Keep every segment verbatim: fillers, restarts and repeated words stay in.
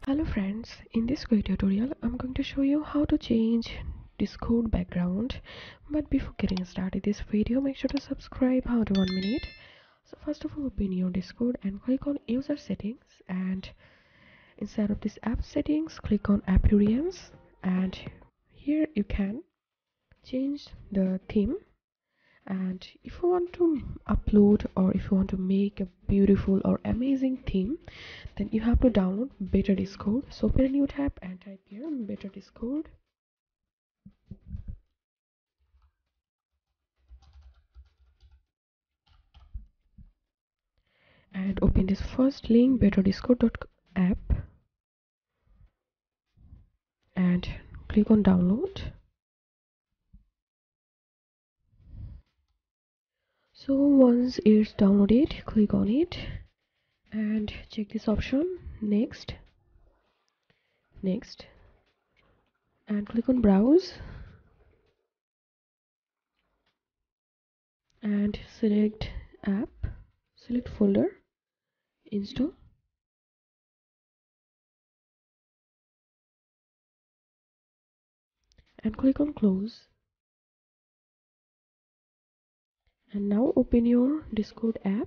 Hello friends, in this quick tutorial I'm going to show you how to change Discord background. But before getting started this video, make sure to subscribe. How to one minute. So first of all, open your Discord and click on user settings, and inside of this app settings click on appearance, and here you can change the theme. And if you want to upload or if you want to make a beautiful or amazing theme, then you have to download Better Discord. So open a new tab and type here Better Discord, and open this first link better discord dot app and click on download. So once it's downloaded, click on it and check this option next next and click on browse and select app, select folder, install, and click on close. And now open your Discord app.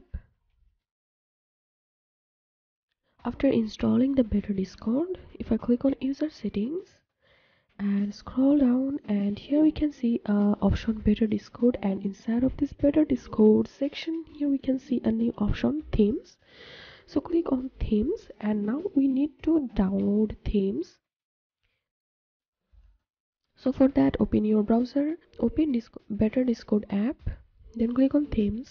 After installing the Better Discord, if I click on user settings and scroll down, and here we can see uh, option Better Discord, and inside of this Better Discord section here we can see a new option themes. So click on themes, and now we need to download themes. So for that, open your browser, open Discord, Better Discord app, then click on themes,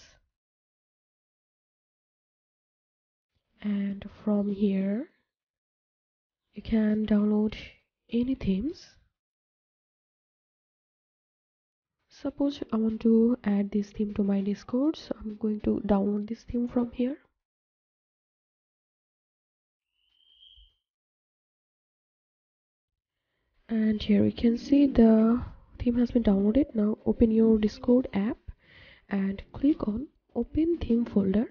and from here you can download any themes. Suppose I want to add this theme to my Discord, so I'm going to download this theme from here. And here we can see the theme has been downloaded. Now open your Discord app and click on open theme folder,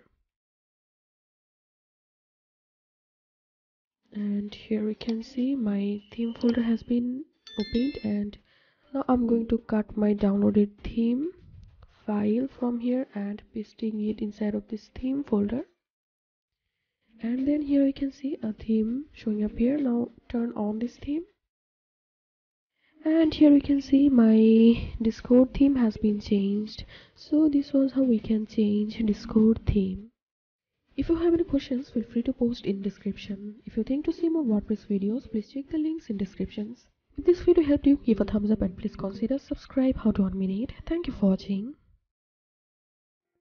and here we can see my theme folder has been opened. And now I'm going to cut my downloaded theme file from here and pasting it inside of this theme folder. And then here we can see a theme showing up here. Now turn on this theme, and here we can see my Discord theme has been changed. So this was how we can change Discord theme. If you have any questions, feel free to post in description. If you think to see more WordPress videos, please check the links in descriptions. If this video helped you, give a thumbs up and please consider subscribe. How to one minute. Thank you for watching.